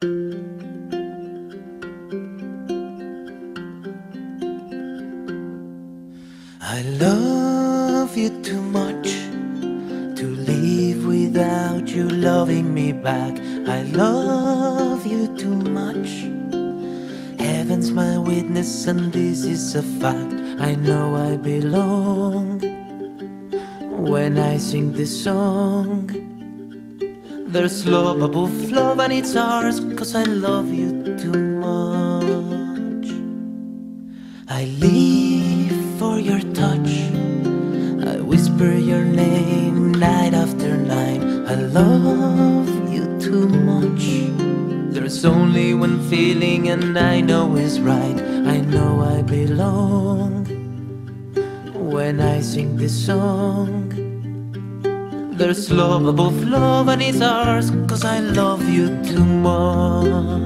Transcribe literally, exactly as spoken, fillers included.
I love you too much to live without you loving me back. I love you too much. Heaven's my witness and this is a fact. I know I belong when I sing this song. There's love above love and it's ours, 'cause I love you too much. I live for your touch, I whisper your name night after night. I love you too much. There's only one feeling and I know it's right. I know I belong when I sing this song. There's love above love and it's ours, 'cause I love you too much.